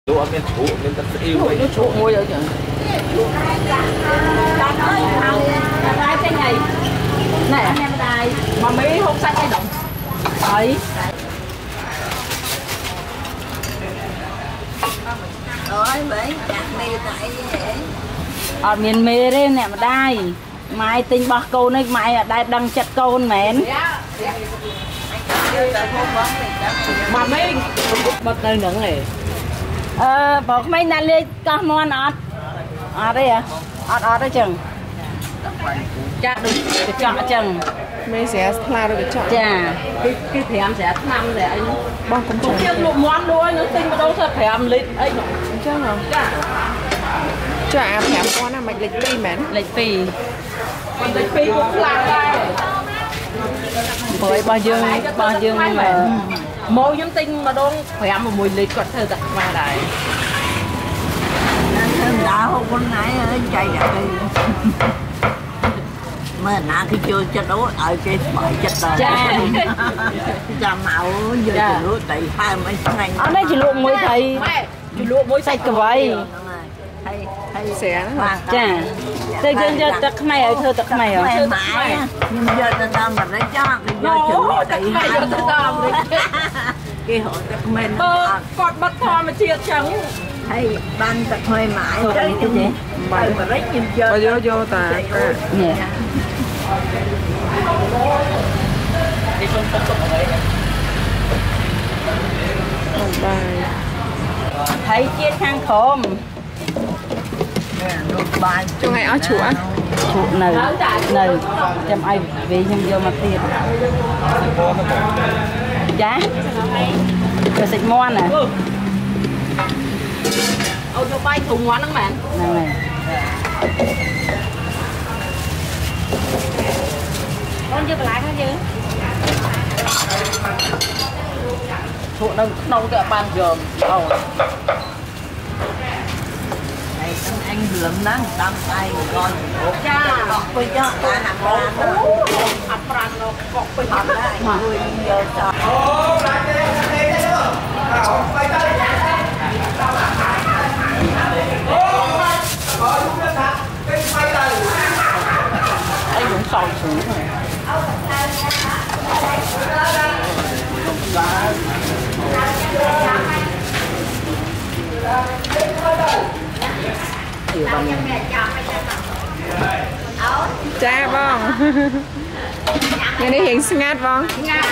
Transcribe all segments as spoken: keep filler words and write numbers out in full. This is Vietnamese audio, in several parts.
Chỗ miền chủ miền Tân Yêu ấy nó chỗ ngồi ở chẳng đai cái này này em đai mà mấy hôm sách hay động ấy rồi mấy chặt mì tại vậy ở miền mê đây nè mà đai mai tinh bạc câu này mai ở đây đang chặt câu mến mà mấy bật nơi nướng này ờบอกmấy nãy lên có món ọt ọt đây à ọt ọt đấy chừng chặt được cái chọn chừng mấy sẽ là được cái chọn chà cái cái thèm sẽ năm để anh bông cũng không biết một món đôi nó tinh mà đâu sao thèm lịch ấy chắc không cho à thèm con nào mạch lịch phi mến lịch phi còn lịch phi cũng là đây bởi bao dương bao dương mà môi giống tinh mà đâu thèm một mùi lịch còn thơ đặt vào đây đã không con nãy chạy ra đi mà nãy khi chưa cho đối ở cái bãi chất rồi cha mạo giờ chỉ lúa tại hai mấy ngày ở đây chỉ luộc muối thầy chỉ luộc muối sạch cả vậy sẽ chà tôi dân cho tật này ở thơ tật này ở mãi nhưng giờ ta tao mà lấy cho thì giờ chỉ lúa tại hai cái hội tật mình còn bắt thò mà chia trắng hay ban tật hơi mãi tới cái gì mày mà lấy nhìn chơi vô vô ta nè thấy chiên khang khom cho ngày áo chủa chụp nồi nồi chăm ai về nhưng vô mà tiền giá rồi xịt mon nè ô cho bay thùng món lắm bạn này con chưa lại hả chứ chụp đâu đâu cái bàn dòm đâu anh lượm nó đâm tay con cha bọc với cho ta hạt ra hạt ra nó bọc với hạt ra người giờ cho anh cũng sầu xuống rồi cha bông nghe đi hiện ngát bông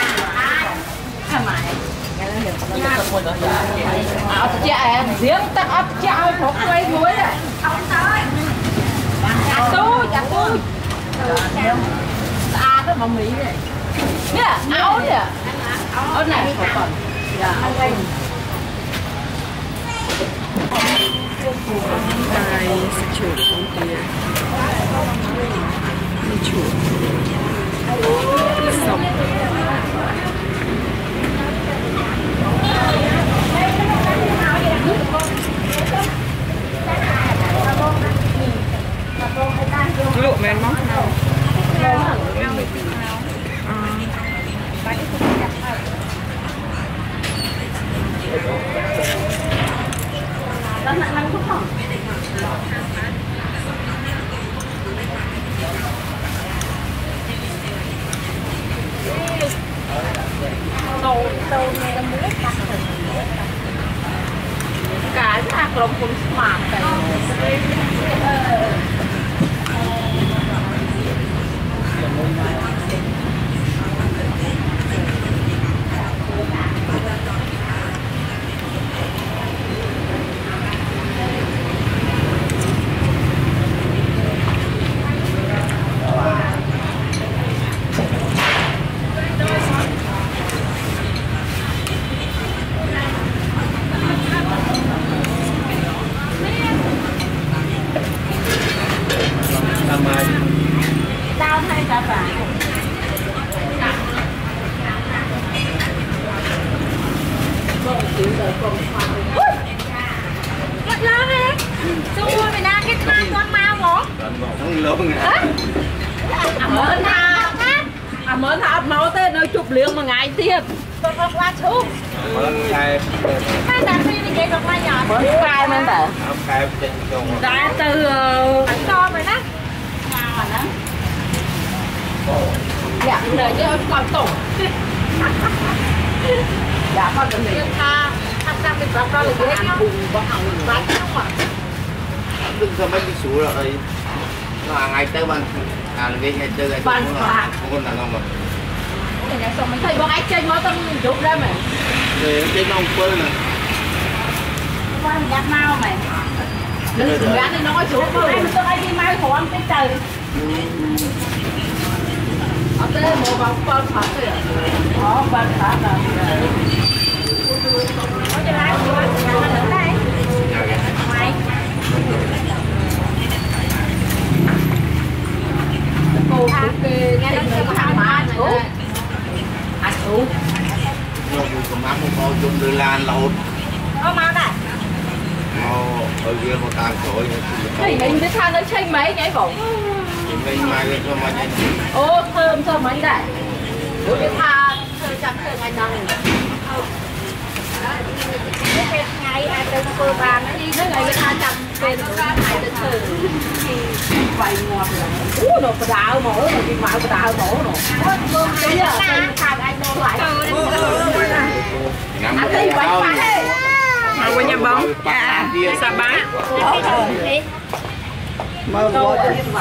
áo chả riêng tắt ấp chảo thuộc quay muối này chả tu chả tu à cái bông mỹ này nè áo nè áo này không còn đây sẽ chuột con kia đi chuột xong lụa men móc Đang nặng lắm không? Đầu đầu này là muối cắt rồi. Cái hạt lồng cũng smart cái. Tao hay cả phải What love it? Sao mua mày đang cái con con mau hả? Không lớn à. À mến ha. À mến ha máu tên nơi chụp liền mà ngày tiếp. tôi không qua chú khai hai đàn phi thì vậy được mai nhỏ khai men tờ khai trên chung đã từ bánh to rồi đó nào đó dạ đời chứ còn tổng dạ con đừng nghĩ tha tham gia bên đó là cái ăn bùn và hỏng bánh không ạ đừng cho mấy cái số là đây là ngày tới ban à cái ngày tới ngày ban không là ngon mà này xong mình thấy bọn anh chơi ngó tâm chụp ra mày để trên ông phơi nè qua mình nhặt mau mày đừng gắn đi nói xuống thôi mình tôi đi mai khổ ăn cái trời ở đây một vòng con phật rồi đó con phật rồi có cho ai của anh ở đây mày cô nghe nó kêu thằng ba chú anh chú nó cũng có má một con chung đưa lan lột có mau đây ở kia một tàng sỏi thì mình biết tha nó chơi mấy nhảy bộ mình mai cái cho mai nhanh ô thơm thơm mấy đây bố biết tha thơm chặt thơm ngày nào cái ngày ai tới cơ bàn nó đi nó ngày cái tha chặt bên ngày tới từ vài ngọt rồi ú nó có đào mổ rồi đi mạo có đào mổ rồi bây giờ thằng anh nó lại anh đi quay quay ở quê nhà bóng sa bá mơ mơ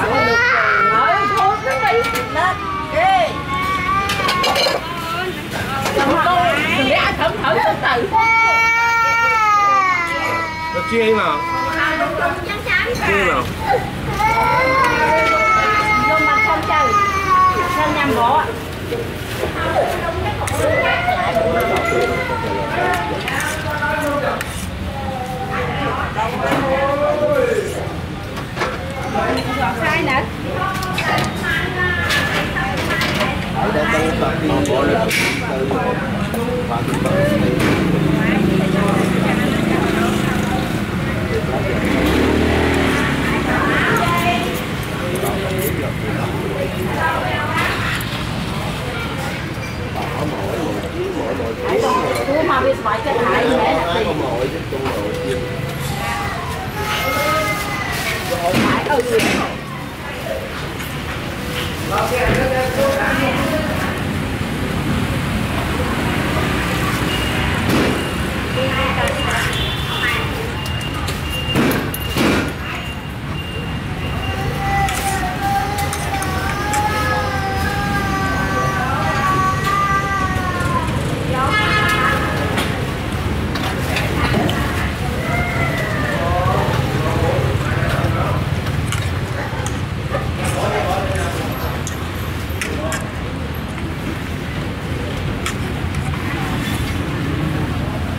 thử thử từ nó chia mà chia mà nhưng mà không chơi không nhầm bỏ sai nữa tôi mà biết phải cái thải mẹ phải ừ